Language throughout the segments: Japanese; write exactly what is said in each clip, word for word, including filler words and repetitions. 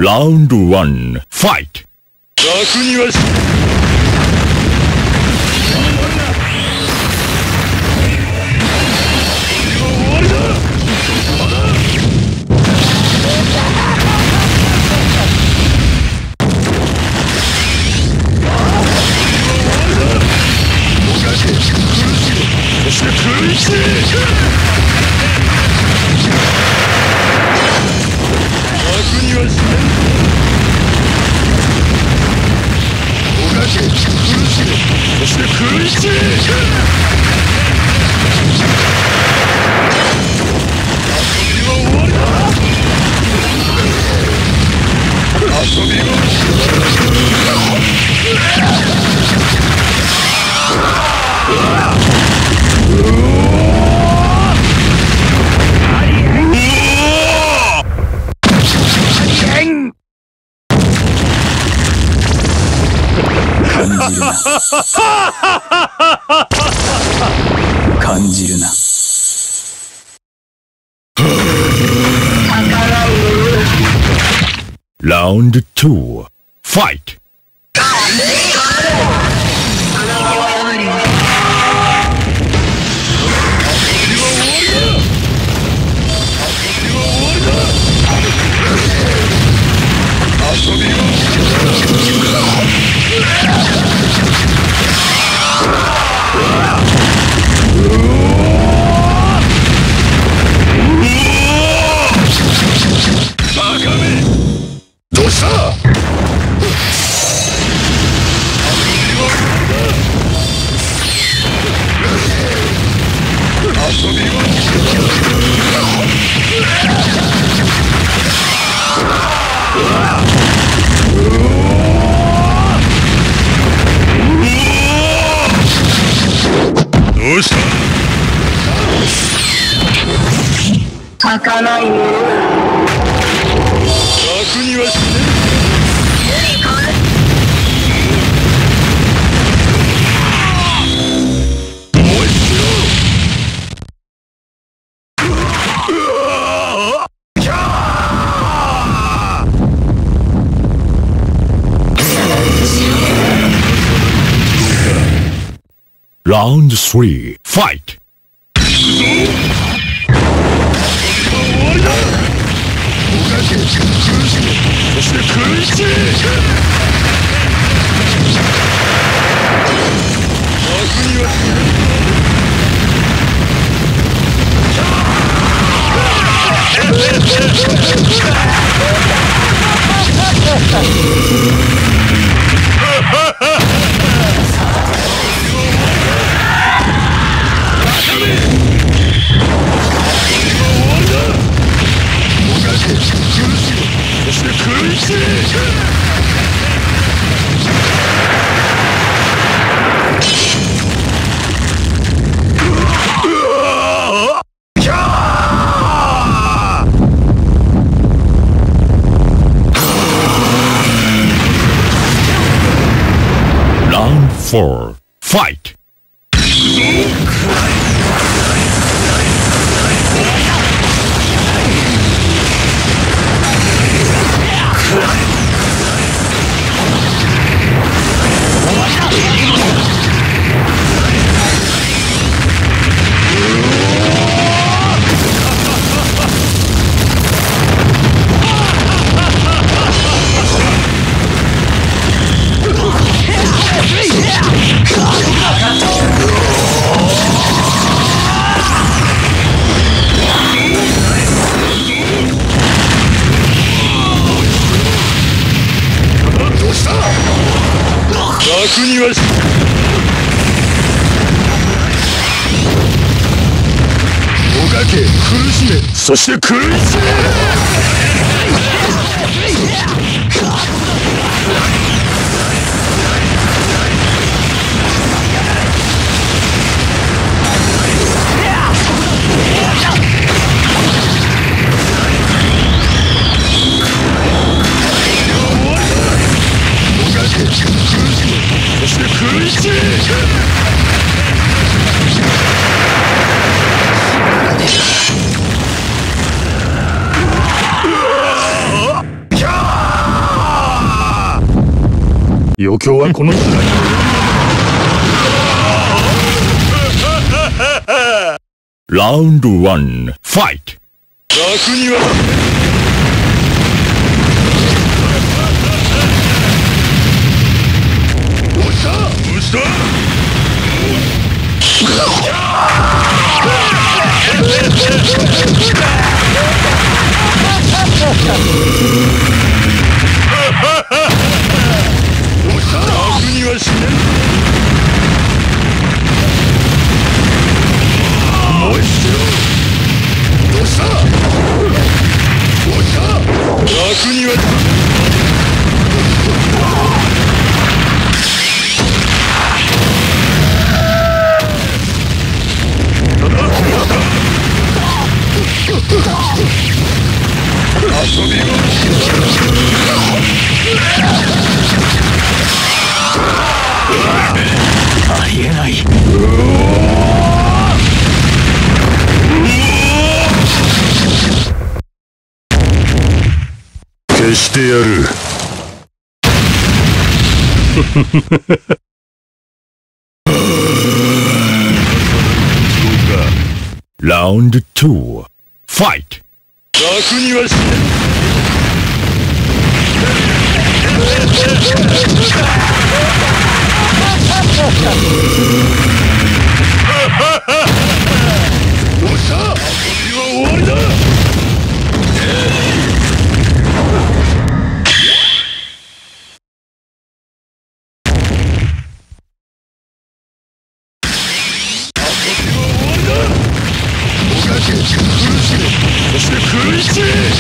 Round one, fight! 楽にはしそして苦しい楽にはしないもがけ苦しいそして苦しい遊びは終わりだ遊びは感じるな。感じるな。 Round two, fight! 遊びはバカめどうした遊びはどうした儚かないものだ。 楽にはしねえ Round three, fight! そして苦しい楽にはしそして苦しい Round four, fight! 楽にはしもがけ苦しめそして苦しめそして苦しいキャー余興はこの時代に。 ラウンドワン、ファイト。 楽にはどうしたどうした楽にはしねえ。もう一度どうしたどうした楽には遊びはありえない。 消してやる。 ラウンドツー、ファイト。 楽にはしねどうした遊びは終わりだ。そして食いち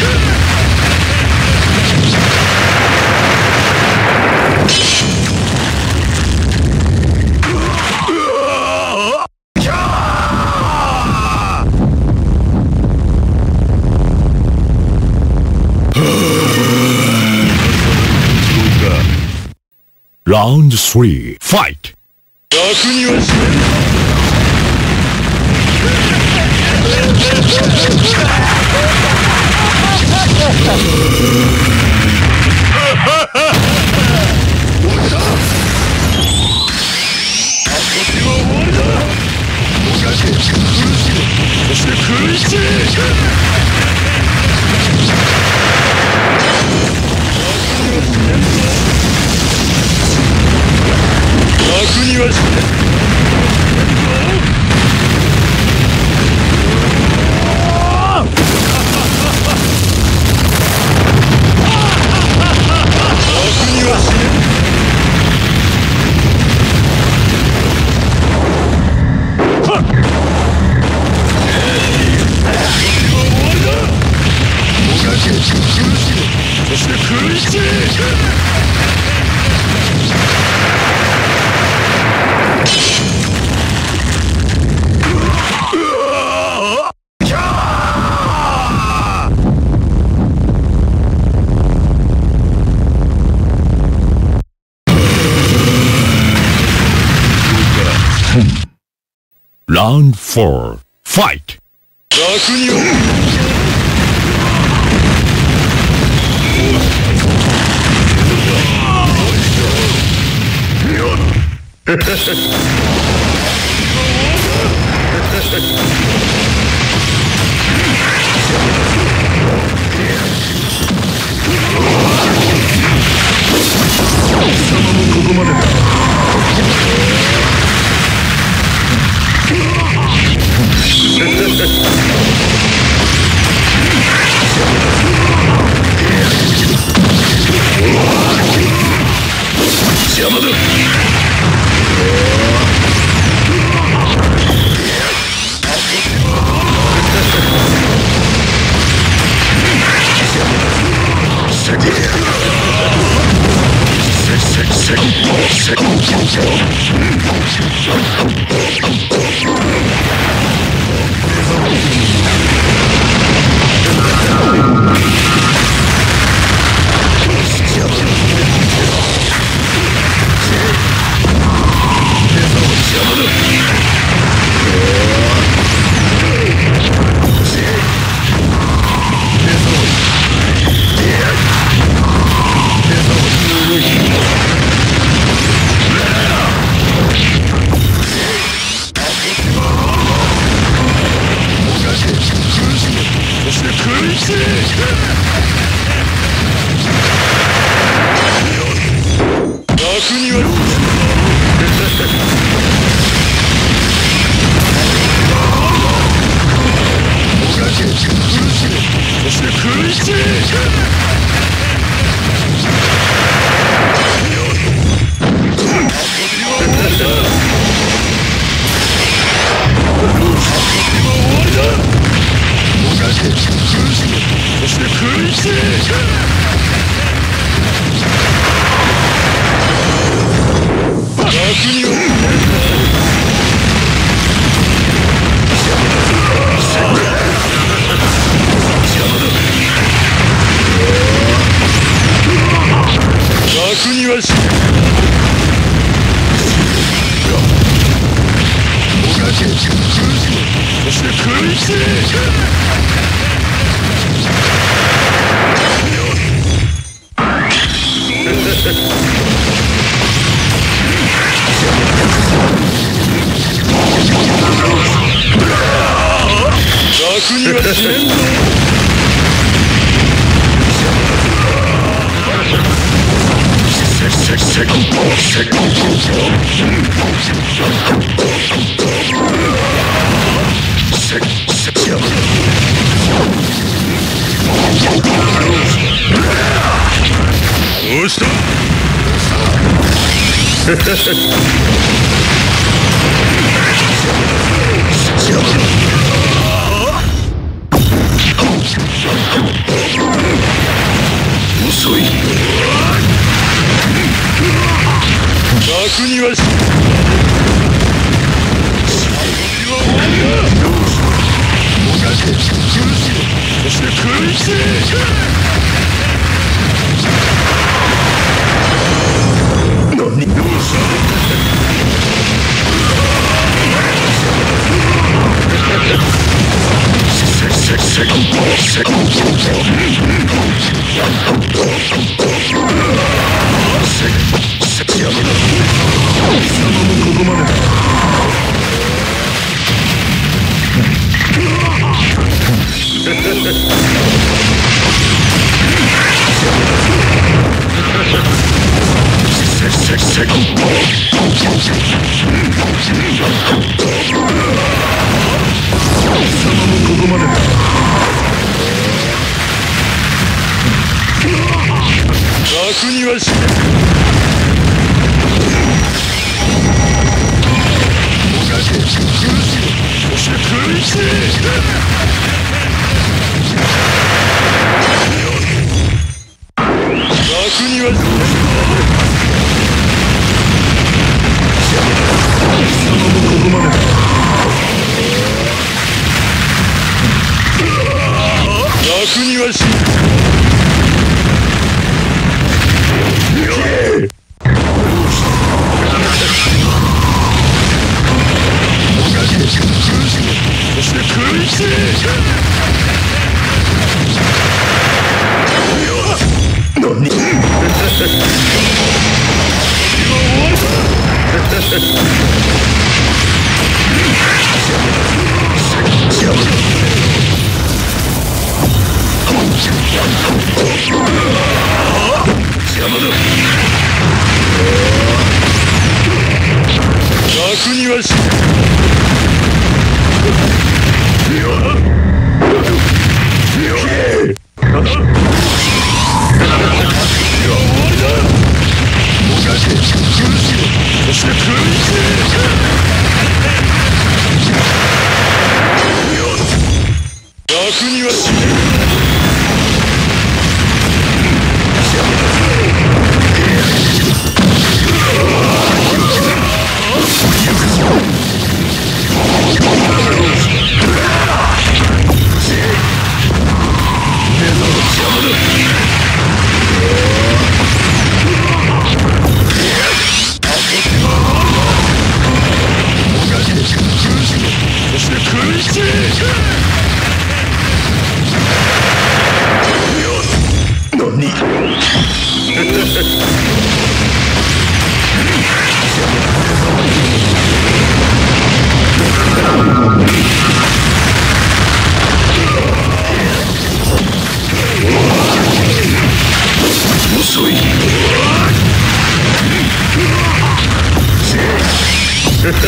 ラウンドスリー、ファイト。 楽にはしねどうした遊びは終わりだ。もがけ苦しめそして食いち楽にはしねそして食いちラウンドフォー、ファイト。 楽には邪魔だ。 し楽にはもがけ苦しめそして苦しめそして苦しめ楽には楽にはしもがけ苦しめそして苦しめ楽にはしねんぞせせせこせこせせやどうした遅い楽にはしもがけ苦しめそして苦しめ何どうしたせせせこせこせやめろ貴様もここまでだせせせこ貴様もここまでだ楽にはしねもがけ苦しめそして苦しめ楽にはしね貴様もここまでだ楽にはしねそして苦しめ何邪魔だ楽にはしそして苦し楽にはしねそして苦しめ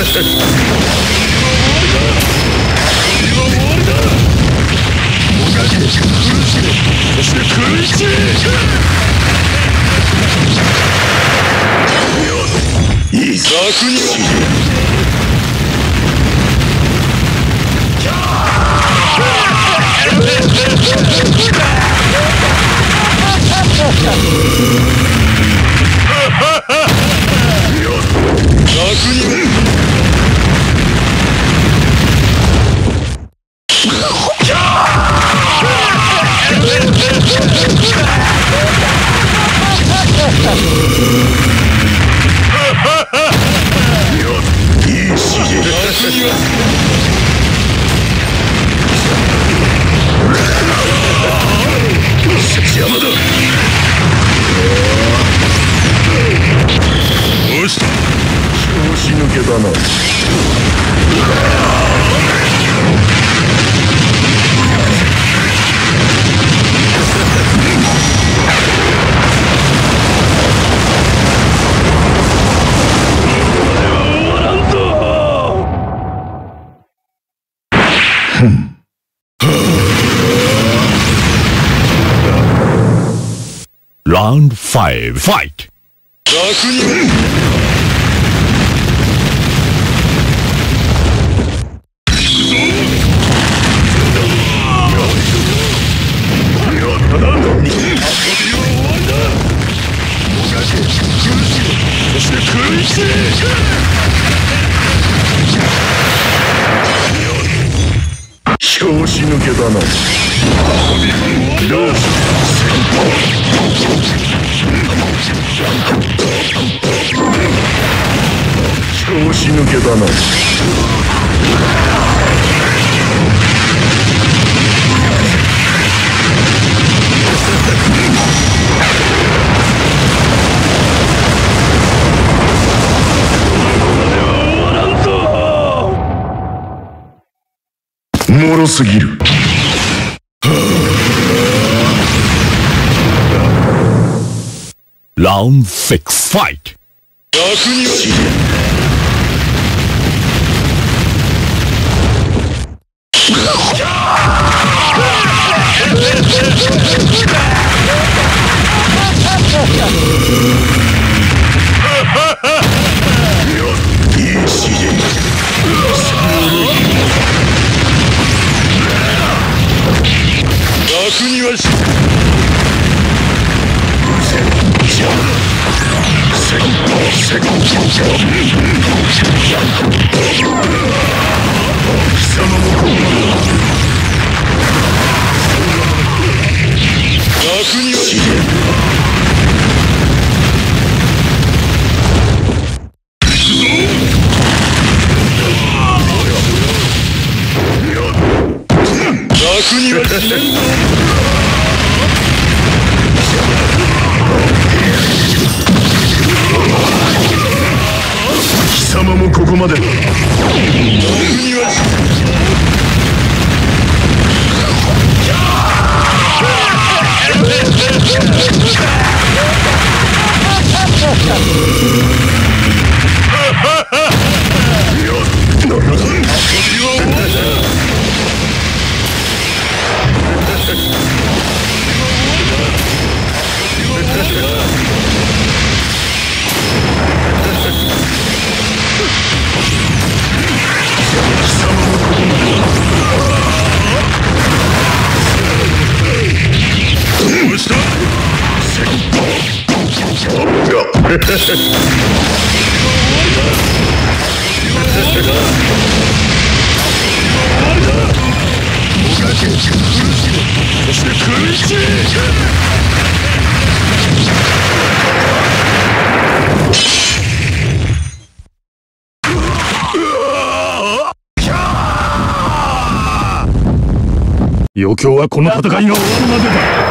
そして食いちいい策に Round five. Fight! そして食いち拍子抜けだな。よし拍子抜けだな。もろすぎる。 Round six. Fight! 貴様もここまでだ。余興はこの戦いが終わるまで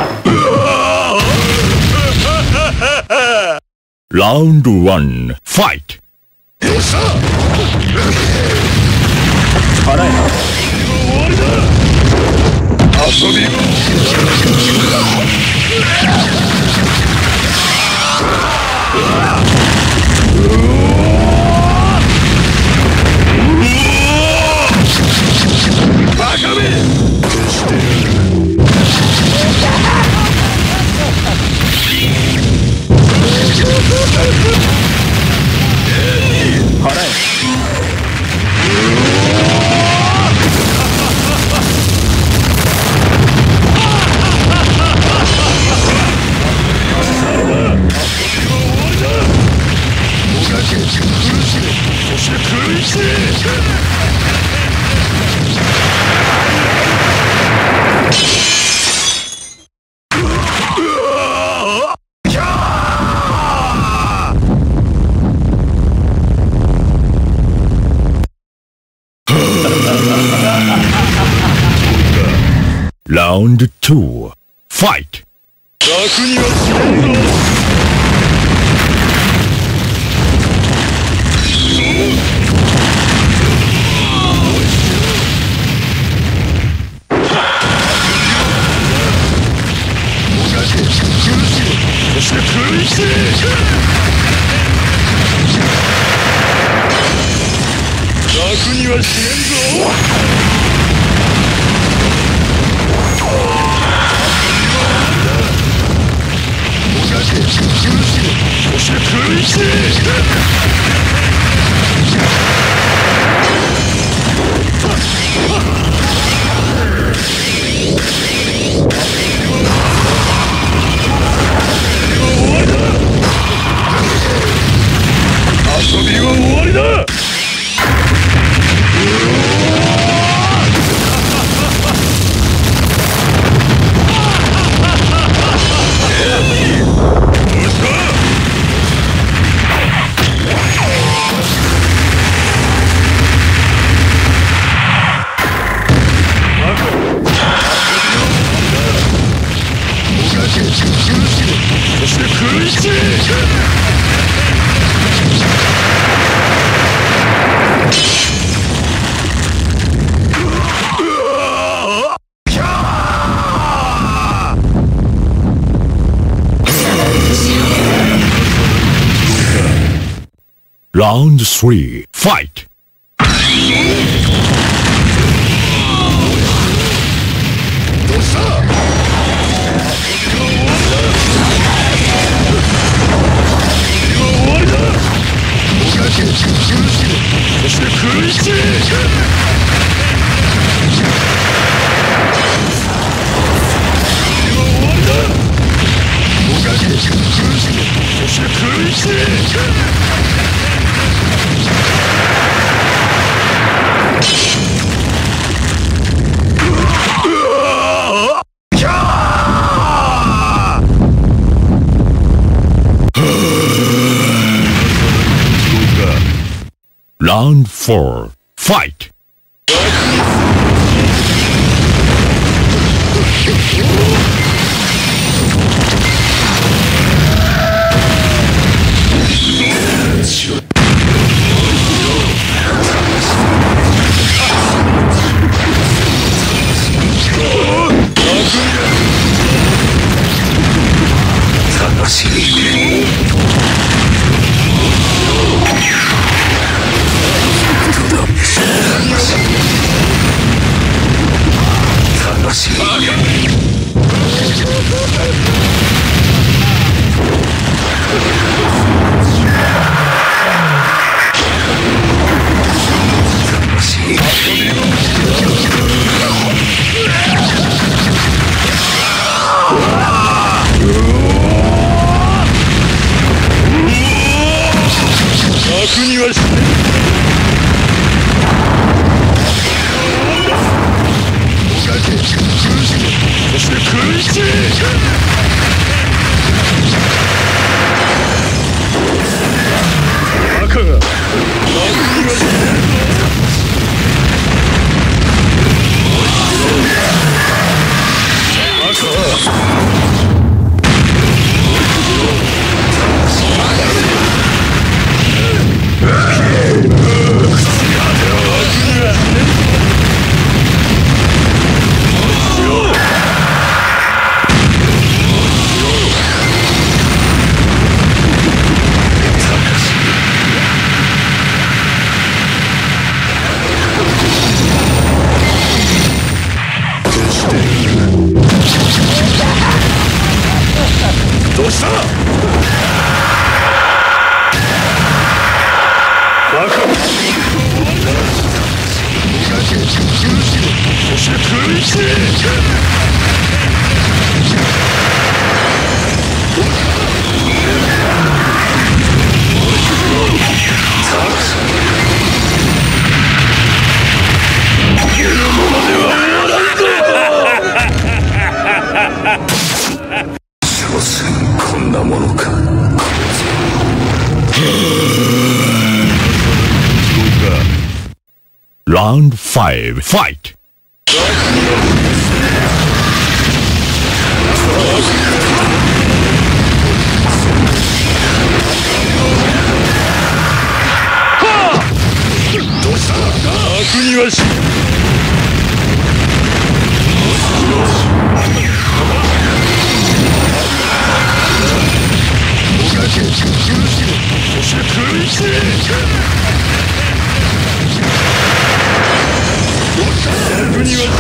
だ。 Round one. Fight! よっしゃ払え。 遊び Round two. Fight! 楽にはしないぞ。そして食いし楽にはしねんぞ。そして食いし遊びは終わりだ。そして食いし Round three. Fight! どうした。そして食いしそして食いし Round four. Fight! 楽にはしない。そして食いし赤が楽にはしないぞ。赤どうしたバカそして食いし所詮こんなものか。Round five. Fight! にはしそして食いつけ楽には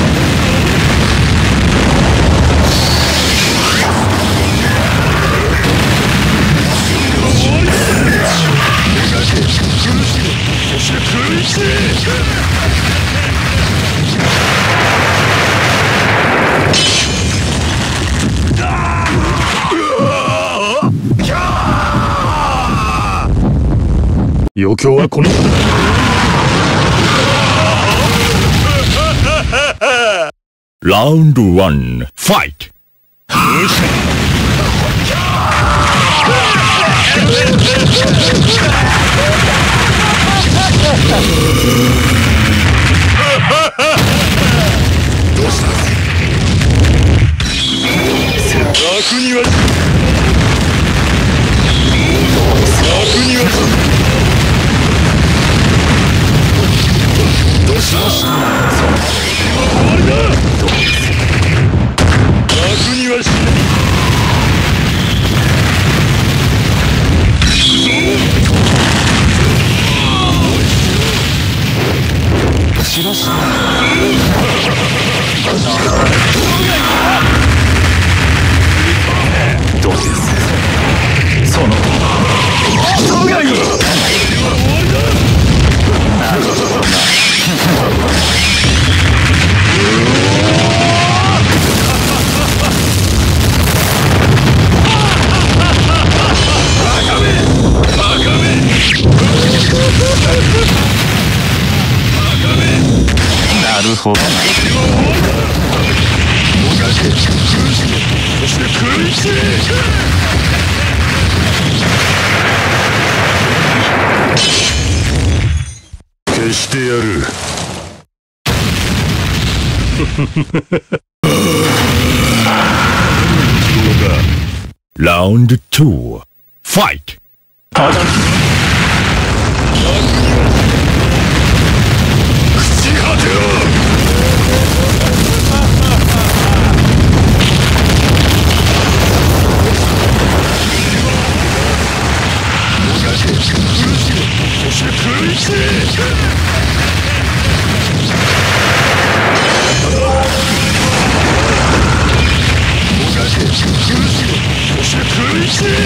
そして食いつけ余興はこのラウンドワンファイト。 どうした楽には楽にはどうした終わりだ楽にはししらしどうですその人がいいなるほどななるほどなそして食いつけ消してやるラウンドツーファイト。 そして食いつけそして食いつけ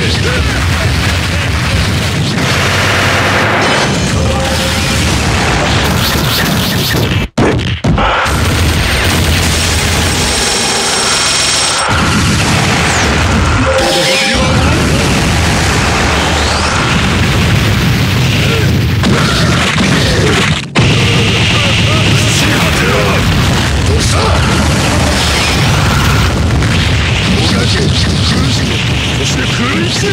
そして食いつけ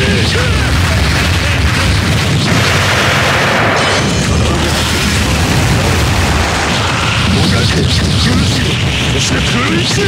そして食いつけ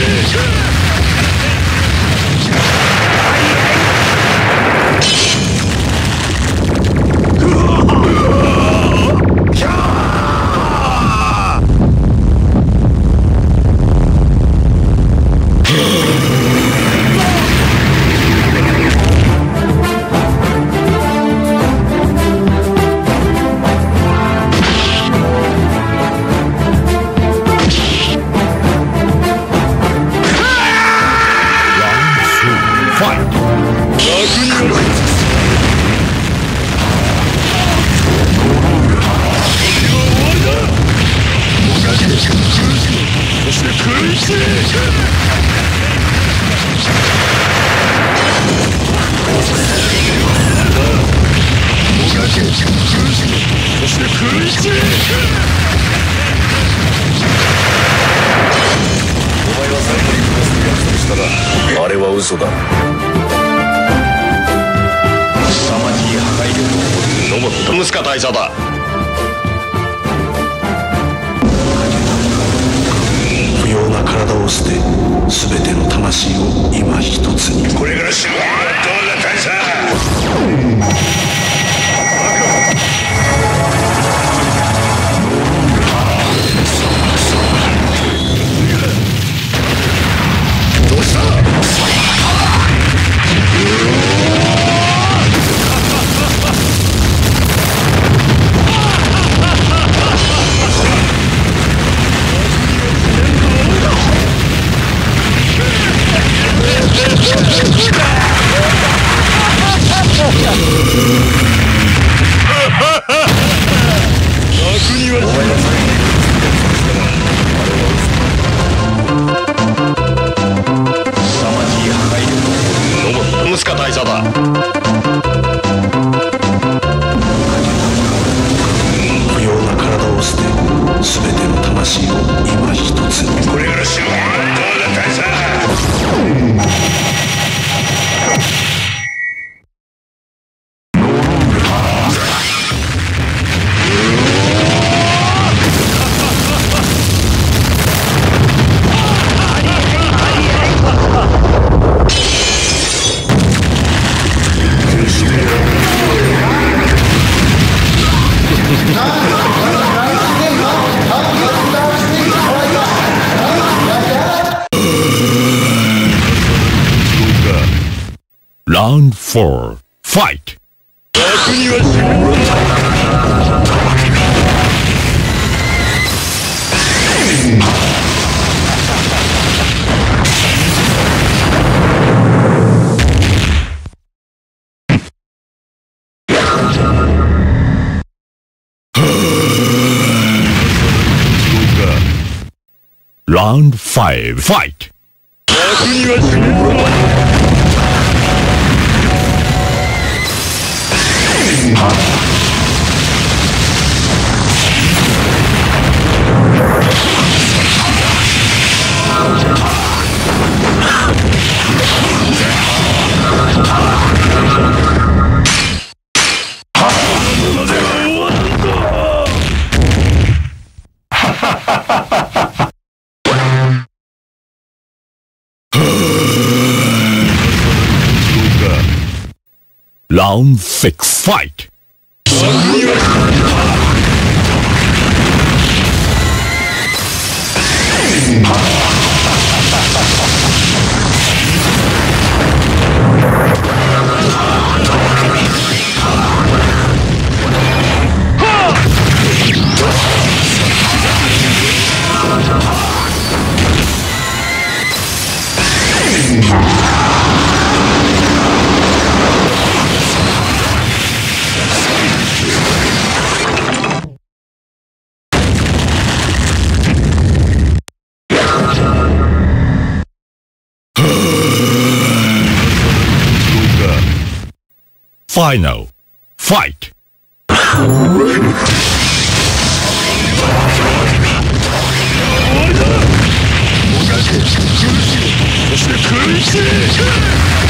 そして食いつけそして食いつけお前は最後に殺すと約束したがあれは嘘だ凄まじい破壊力を持つロボットムスカ大佐だ不要な体を捨て全ての魂魂を今一つに。これから死ぬ。どうだ大佐。どうした。 Round four, fight! Round five, fight! Round six, fight! Final, fight! そして苦しい